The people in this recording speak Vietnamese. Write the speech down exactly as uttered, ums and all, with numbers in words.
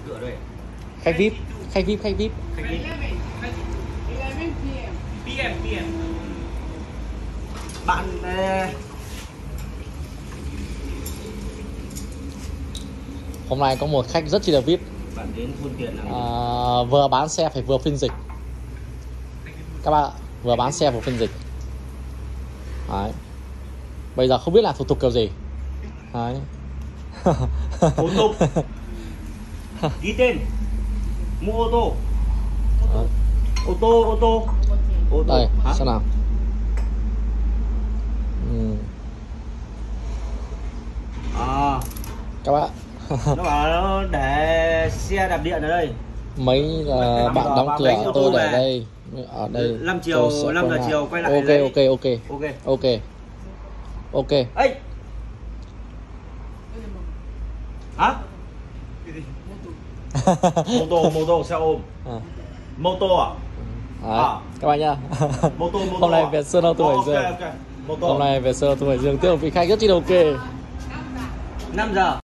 Cửa đây. Khách vi ai pi, khách vi ai pi, khách vi ai pi. Khách vi ai pi. pê em, pê em. Bạn hôm nay có một khách rất chi là vi ai pi. bạn đến phương tiện à, vừa bán xe phải vừa phiên dịch các bạn ạ, vừa bán xe vừa phiên dịch. Đấy. Bây giờ không biết là thủ tục kiểu gì. Đấy. thủ tục ký tên, mua ô tô. Đấy. ô tô ô tô ô tô Đây hả? xem nào. Ừ. À, Các bạn nó bảo nó để xe đạp điện ở đây. mấy uh, bạn đóng vào cửa bánh ô tôi tô để về. đây ở đây năm chiều, năm giờ chiều quay lại ok lấy. ok ok Ok ok ok. ấy hả? mô tô mô tô xe ôm À. mô tô à? Đấy, À. các bạn nhá. mô tô mô tô Hôm nay à? về Sơn Ô tô Hải Ok, Dương. ok. Mô tô. Hôm nay về Sơn Ô tô Hải Dương tiếp một vị khách rất chi là ok. năm giờ